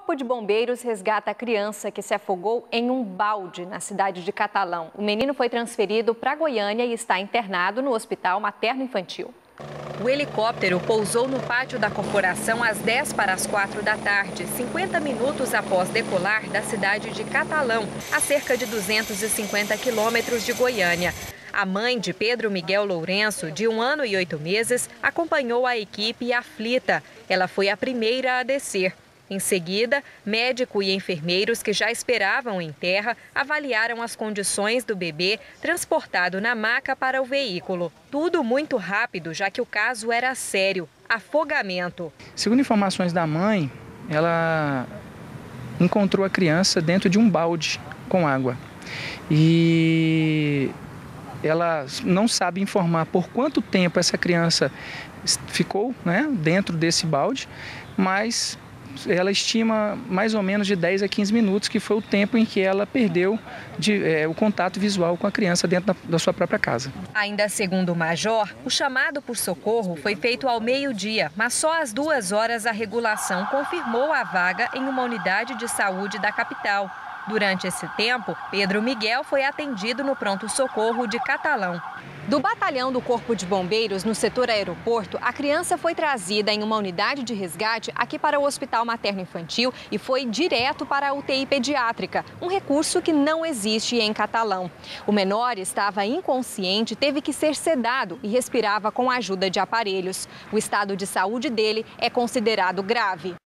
Corpo de Bombeiros resgata a criança que se afogou em um balde na cidade de Catalão. O menino foi transferido para Goiânia e está internado no Hospital Materno-Infantil. O helicóptero pousou no pátio da corporação às 4:10 da tarde, 50 minutos após decolar da cidade de Catalão, a cerca de 250 quilômetros de Goiânia. A mãe de Pedro Miguel Lourenço, de 1 ano e 8 meses, acompanhou a equipe aflita. Ela foi a primeira a descer. Em seguida, médico e enfermeiros que já esperavam em terra avaliaram as condições do bebê transportado na maca para o veículo. Tudo muito rápido, já que o caso era sério: afogamento. Segundo informações da mãe, ela encontrou a criança dentro de um balde com água. E ela não sabe informar por quanto tempo essa criança ficou, dentro desse balde, mas ela estima mais ou menos de 10 a 15 minutos, que foi o tempo em que ela perdeu o contato visual com a criança dentro da sua própria casa. Ainda segundo o major, o chamado por socorro foi feito ao meio-dia, mas só às 2 horas a regulação confirmou a vaga em uma unidade de saúde da capital. Durante esse tempo, Pedro Miguel foi atendido no pronto-socorro de Catalão. Do batalhão do Corpo de Bombeiros no setor aeroporto, a criança foi trazida em uma unidade de resgate aqui para o Hospital Materno-Infantil e foi direto para a UTI pediátrica, um recurso que não existe em Catalão. O menor estava inconsciente, teve que ser sedado e respirava com a ajuda de aparelhos. O estado de saúde dele é considerado grave.